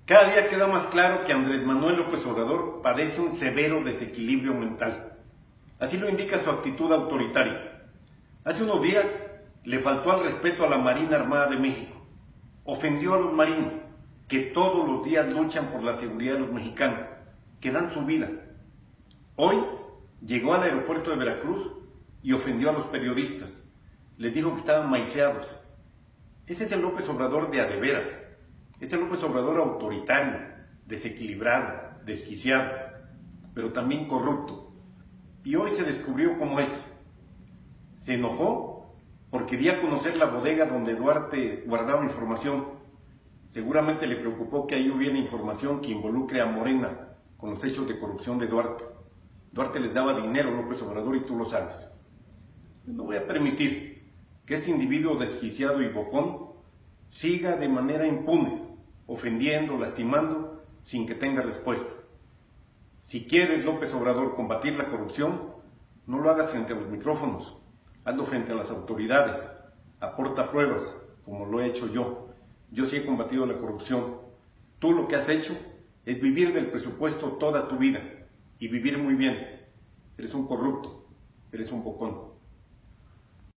Cada día queda más claro que Andrés Manuel López Obrador padece un severo desequilibrio mental. Así lo indica su actitud autoritaria. Hace unos días le faltó al respeto a la Marina Armada de México. Ofendió a los marinos, que todos los días luchan por la seguridad de los mexicanos, que dan su vida. Hoy llegó al aeropuerto de Veracruz y ofendió a los periodistas. Les dijo que estaban maiceados. Ese es el López Obrador de a de veras. Es el López Obrador autoritario, desequilibrado, desquiciado, pero también corrupto. Y hoy se descubrió cómo es. Se enojó porque di a conocer la bodega donde Duarte guardaba información. Seguramente le preocupó que ahí hubiera información que involucre a Morena con los hechos de corrupción de Duarte. Duarte les daba dinero a López Obrador y tú lo sabes. No voy a permitir que este individuo desquiciado y bocón siga de manera impune, ofendiendo, lastimando, sin que tenga respuesta. Si quieres, López Obrador, combatir la corrupción, no lo hagas frente a los micrófonos, hazlo frente a las autoridades, aporta pruebas, como lo he hecho yo. Yo sí he combatido la corrupción. Tú lo que has hecho es vivir del presupuesto toda tu vida y vivir muy bien. Eres un corrupto, eres un bocón.